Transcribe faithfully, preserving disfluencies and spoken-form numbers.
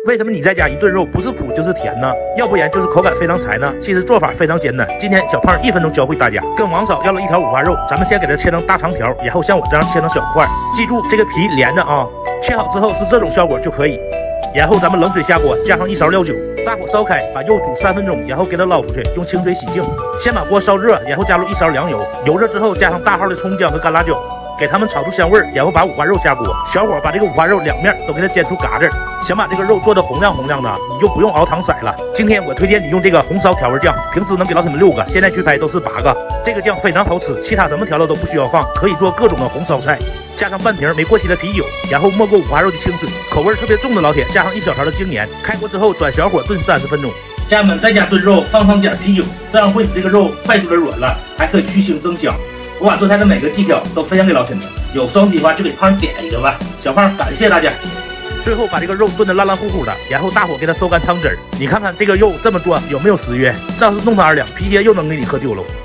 为什么你在家一顿肉不是苦就是甜呢？要不然就是口感非常柴呢？其实做法非常简单，今天小胖一分钟教会大家。跟王嫂要了一条五花肉，咱们先给它切成大长条，然后像我这样切成小块。记住这个皮连着啊，切好之后是这种效果就可以。然后咱们冷水下锅，加上一勺料酒，大火烧开，把肉煮三分钟，然后给它捞出去，用清水洗净。先把锅烧热，然后加入一勺凉油，油热之后加上大号的葱姜和干辣椒。给它们炒出香味儿，然后把五花肉下锅，小火把这个五花肉两面都给它煎出嘎子。想把这个肉做的红亮红亮的，你就不用熬糖色了。今天我推荐你用这个红烧调味酱，平时能给老铁们六个，现在去拍都是八个。这个酱非常好吃，其他什么调料都不需要放，可以做各种的红烧菜。加上半瓶没过期的啤酒，然后没过五花肉的清水，口味特别重的老铁加上一小勺的精盐。开锅之后转小火炖三十分钟。家人们在家炖肉放上点啤酒，这样会使这个肉快速的软了，还可以去腥增香。我把做菜的每个技巧都分享给老铁们，有双击的话就给胖点一个吧。小胖感谢大家。最后把这个肉炖得烂烂乎乎的，然后大火给它收干汤汁儿。你看看这个肉这么做有没有食欲？这要是弄上二两，皮鞋又能给你喝丢了。